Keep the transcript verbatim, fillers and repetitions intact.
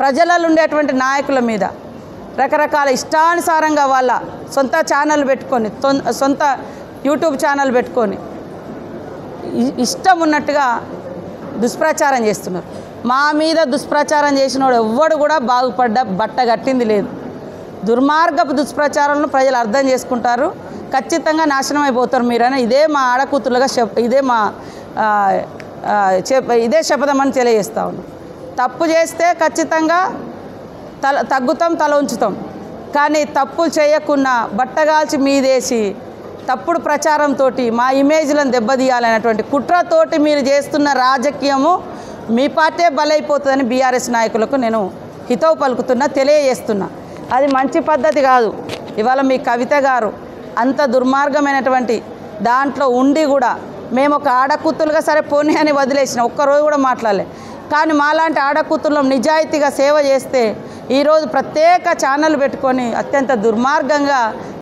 ప్రజలలో ఉండేటువంటి నాయకుల మీద రకరకాల ఇష్టానుసారంగా వాళ్ళ సొంత ఛానల్ పెట్టుకొని సొంత యూట్యూబ్ ఛానల్ పెట్టుకొని ఇష్టం ఉన్నట్టుగా దుష్ప్రచారం చేస్తున్నారు. మా మీద దుష్ప్రచారం చేసినోడు ఎవ్వడు కూడా బాగుపడ్డ బట్ట కట్టింది లేదు. దుర్మార్గపు దుష్ప్రచారాలను ప్రజలు అర్థం చేసుకుంటారు, ఖచ్చితంగా నాశనం అయిపోతారు మీరని ఇదే మా ఆడకూతులుగా ఇదే మా ఇదే శపథమని తెలియజేస్తా ఉన్నాం. తప్పు చేస్తే ఖచ్చితంగా తల తగ్గుతాం, తల ఉంచుతాం. కానీ తప్పులు చేయకుండా బట్టగాల్చి మీదేసి తప్పుడు ప్రచారంతో మా ఇమేజ్లను దెబ్బతీయాలనేటువంటి కుట్రతోటి మీరు చేస్తున్న రాజకీయము మీ పార్టీ బలైపోతుందని బీఆర్ఎస్ నాయకులకు నేను హితవు పలుకుతున్నా, తెలియజేస్తున్నా. అది మంచి పద్ధతి కాదు. ఇవాళ మీ కవిత గారు అంత దుర్మార్గమైనటువంటి దాంట్లో ఉండి కూడా మేము ఒక ఆడకూతులుగా సరే పోనీ అని వదిలేసిన ఒక్కరోజు కూడా మాట్లాడలే. కానీ మాలాంటి ఆడకూతుల్లో నిజాయితీగా సేవ చేస్తే ఈరోజు ప్రత్యేక ఛానల్ పెట్టుకొని అత్యంత దుర్మార్గంగా